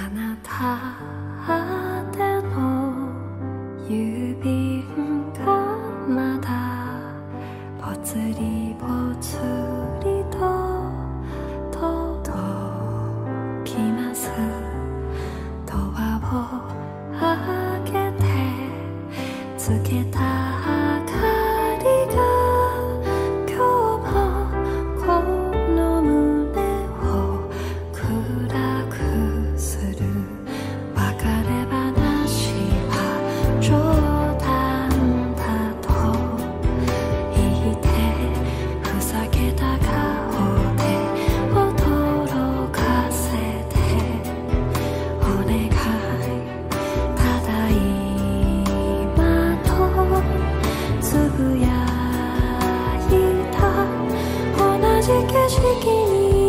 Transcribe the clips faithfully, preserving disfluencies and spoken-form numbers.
なた宛ての郵便がまだぽつりぽつりと届きます。ドアを開けてつけた明かりが今日もこの胸を暗くする。別れ話は冗談だと言ってふざけた顔で驚かせてお願いただ今とつぶやいた。同じ景色に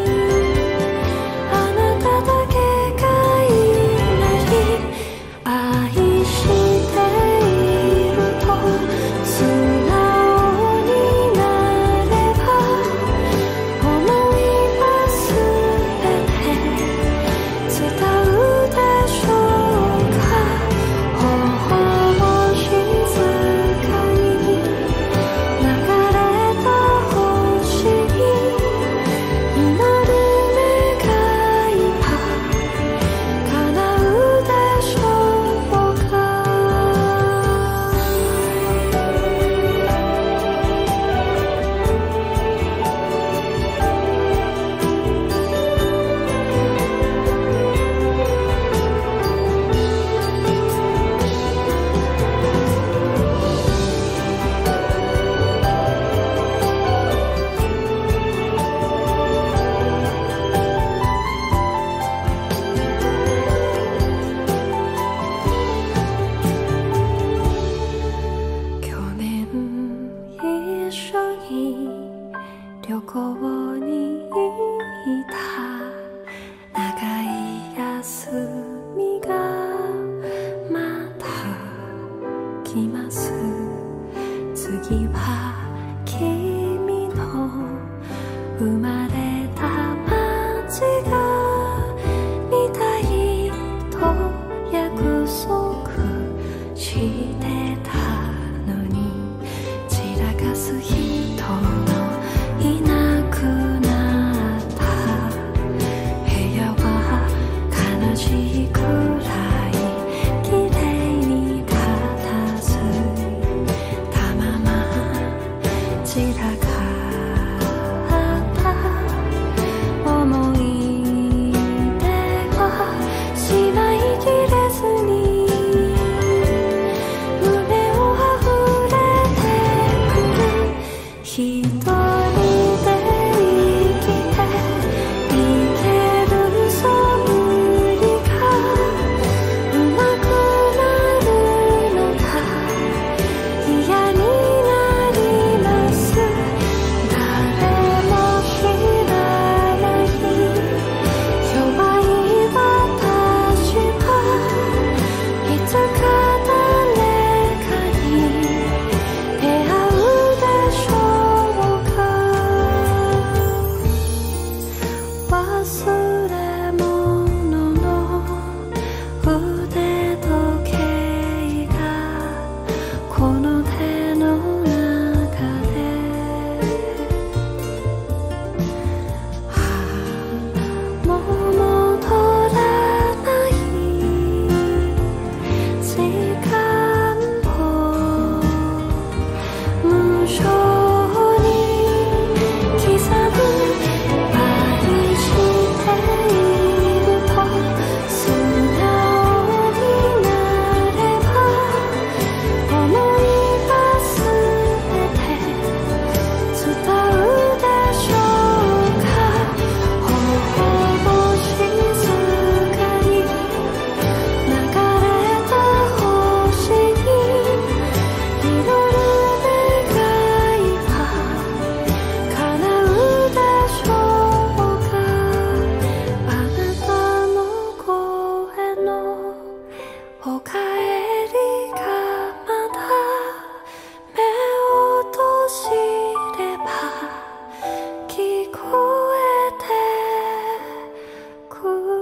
あなただけがいない。愛していると素直になれば思い忘れて伝うでしょうか。頬を静かに流れた星に祈る願いは叶うでしょうか。去年一緒に旅行に行った長い休みがまた来ます。次は君の生まれた街が見たいと約束してたのに散らかす人のいなくなった部屋は悲しいくらい綺麗に片付いたまま散らかった思い出はしまいきれずに胸をあふれてくる。一人で生きていけるそぶりがうまくなるのが嫌になります。誰も知らない弱い私はいつか誰かに出会うでしょうか。忘れ物の腕時計がこの手の中でもう戻らない時間を無性に刻む。愛していると素直になれば思い忘れて伝うでしょうか。頬を静かに流れた星に祈る願いは叶うでしょうか。あなたの声のおかえりがまだ目を閉じれば聞こえてくる。